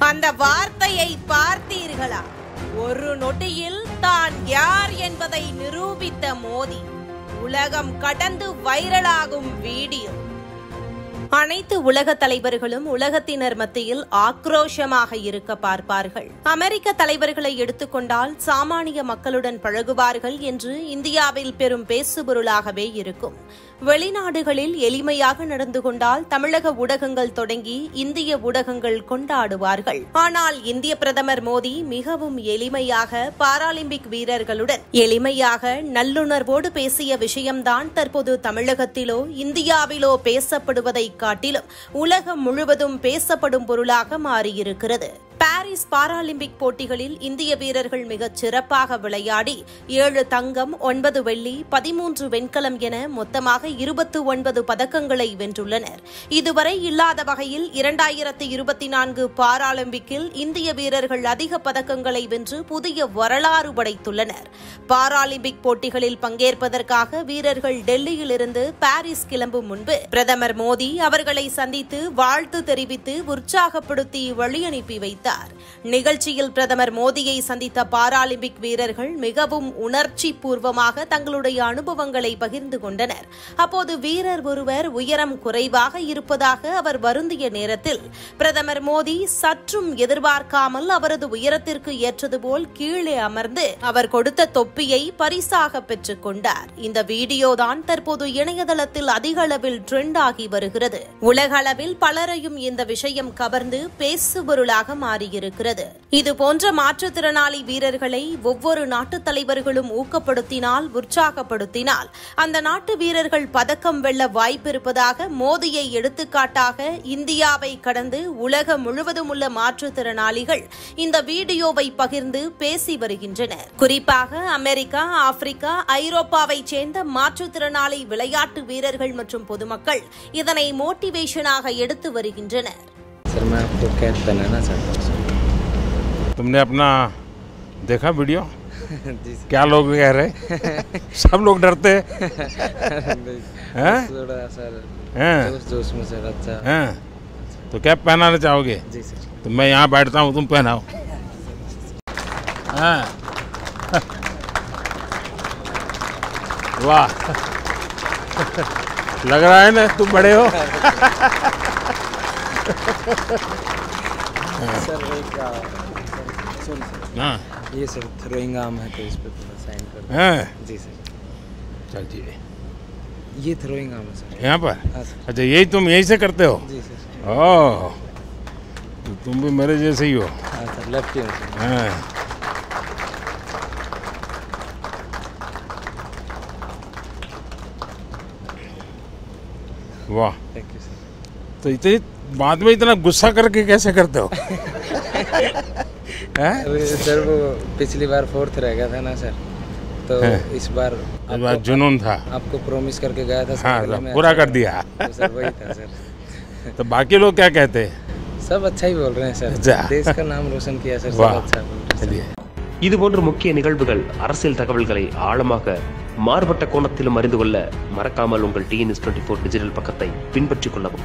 அந்த வார்த்தையை பார்த்தீர்களா? ஒரு நொடியில் தான் யார் என்பதை நிரூபித்த மோடி. உலகம் கடந்து வைரலாகும் வீடியோ. அனைத்து உலக தலைவர்களும் உலகத்தினர் மத்தியில் ஆக்ரோஷமாக இருக்க பார்ப்பார்கள். அமெரிக்க தலைவர்களை எடுத்துக்கொண்டால் சாமானிய மக்களுடன் பழகுவார்கள் என்று இந்தியாவில் பெரும் பேசுபொருளாகவே இருக்கும். வெளிநாடுகளில் எளிமையாக நடந்து கொண்டால் தமிழக ஊடகங்கள் தொடங்கி இந்திய ஊடகங்கள் கொண்டாடுவார்கள். ஆனால் இந்திய பிரதமர் மோடி மிகவும் எளிமையாக பாராலிம்பிக் வீரர்களுடன் எளிமையாக நல்லுணர்வோடு பேசிய விஷயம்தான் தற்போது தமிழகத்திலோ இந்தியாவிலோ பேசப்படுவதை காட்டிலும் உலகம் முழுவதும் பேசப்படும் பொருளாக மாறியிருக்கிறது. பாரிஸ் பாராலிம்பிக் போட்டிகளில் இந்திய வீரர்கள் மிகச் சிறப்பாக விளையாடி 7 தங்கம், 9 வெள்ளி, 13 வெண்கலம் என மொத்தமாக 29 பதக்கங்களை வென்றுள்ளனர். இதுவரை இல்லாத வகையில் 2024 பாராலிம்பிக்கில் இந்திய வீரர்கள் அதிக பதக்கங்களை வென்று புதிய வரலாறு படைத்துள்ளனர். பாராலிம்பிக் போட்டிகளில் பங்கேற்பதற்காக வீரர்கள் டெல்லியிலிருந்து பாரிஸ் கிளம்பும் முன்பு பிரதமர் மோடி அவர்களை சந்தித்து வாழ்த்து தெரிவித்து உற்சாகப்படுத்தி வழியனுப்பி வைத்தார். நிகழ்ச்சியில் பிரதமர் மோடியை சந்தித்த பாராலிம்பிக் வீரர்கள் மிகவும் உணர்ச்சி பூர்வமாக தங்களுடைய அனுபவங்களை பகிர்ந்து கொண்டனர். அப்போது வீரர் ஒருவர் உயரம் குறைவாக இருப்பதாக அவர் வருந்திய நேரத்தில் பிரதமர் மோடி சற்றும் எதிர்பார்க்காமல் அவரது உயரத்திற்கு ஏற்றது போல் கீழே அமர்ந்து அவர் கொடுத்த தொப்பியை பரிசாக பெற்றுக் கொண்டார். இந்த வீடியோதான் தற்போது இணையதளத்தில் அதிக அளவில் ட்ரெண்ட் ஆகி வருகிறது. உலக அளவில் பலரையும் இந்த விஷயம் கவர்ந்து பேசுபொருளாக மாறியிருக்கிறது. இதுபோன்ற மாற்றுத்திறனாளி வீரர்களை ஒவ்வொரு நாட்டு தலைவர்களும் ஊக்கப்படுத்தினால், உற்சாகப்படுத்தினால் அந்த நாட்டு வீரர்கள் பதக்கம் வெல்ல வாய்ப்பிருப்பதாக மோடியை எடுத்துக்காட்டாக இந்தியாவை கடந்து உலகம் முழுவதும் உள்ள மாற்றுத்திறனாளிகள் இந்த வீடியோவை பகிர்ந்து பேசி வருகின்றனர். குறிப்பாக அமெரிக்கா, ஆப்பிரிக்கா, ஐரோப்பாவைச் சேர்ந்த மாற்றுத்திறனாளி விளையாட்டு வீரர்கள் மற்றும் பொதுமக்கள் இதனை மோட்டிவேஷனாக எடுத்து வருகின்றனர். सर मैं आपको कैद बनाना चाहता हूँ सर। तुमने अपना देखा वीडियो? जी सर। क्या लोग कह रहे? सब लोग डरते हैं? थोड़ा सर जोश में सर। अच्छा हैं? तो क्या पहनाना चाहोगे? जी सर। तो मैं यहाँ बैठता हूँ, तुम पहनाओ। हाँ वाह लग रहा है ना तुम बड़े हो। सर क्या सुन हाँ ये सर थ्रोइंग आर्म है तो इस पर थोड़ा साइन कर दो। हैं? जी सर। चल जी ये थ्रोइंग आर्म है सर। यहाँ पर? हाँ सर। अच्छा यही तुम यहीं से करते हो? जी सर। ओह तो तुम भी मेरे जैसे ही हो। हाँ सर लेफ्ट हूँ सर। हाँ वाह थैंक यू सर। तो इतनी बाद में इतना गुस्सा करके कैसे करते हो? सर वो पिछली बार 4th रह गया था ना सर, तो इस बार जुनून था, आपको प्रॉमिस करके गया था सर। हाँ पूरा कर दिया। तो सर वही था सर। तो बाकी लोग क्या कहते हैं? सब अच्छा ही बोल रहे हैं सर। अच्छा। देश का नाम रोशन किया सर। वाह। सब अच्छा बोल रहे हैं। चलिए இதுபோன்ற முக்கிய நிகழ்வுகள், அரசியல் தகவல்களை ஆழமாக மாறுபட்ட கோணத்திலும் அறிந்து கொள்ள மறக்காமல் உங்கள் TNS24 டிஜிட்டல் பக்கத்தை பின்பற்றிக் கொள்ளவும்.